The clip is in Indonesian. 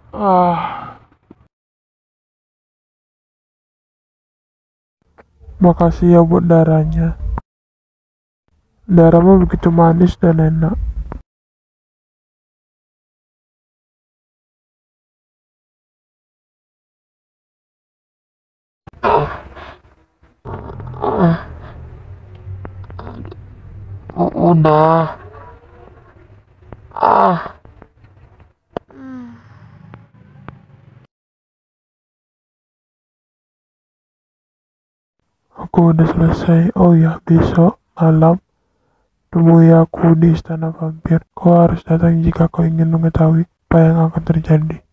Ah, makasih ya buat darahnya. Darahmu begitu manis dan enak. Udah. Ah, aku udah selesai. Oh ya, besok malam temui aku di Istana Vampir. Kau harus datang jika kau ingin mengetahui apa yang akan terjadi.